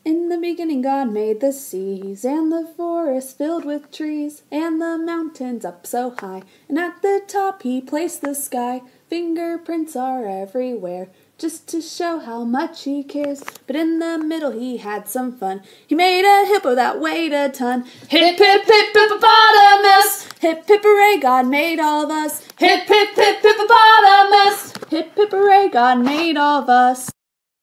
In the beginning God made the seas, and the forest filled with trees, and the mountains up so high, and at the top he placed the sky. Fingerprints are everywhere, just to show how much he cares. But in the middle he had some fun. He made a hippo that weighed a ton. Hip, hip, hip, hippopotamus! Hip, hip, hooray, God made all of us. Hip, hip, hip, hippopotamus! Hip, hip, hooray, God made all of us.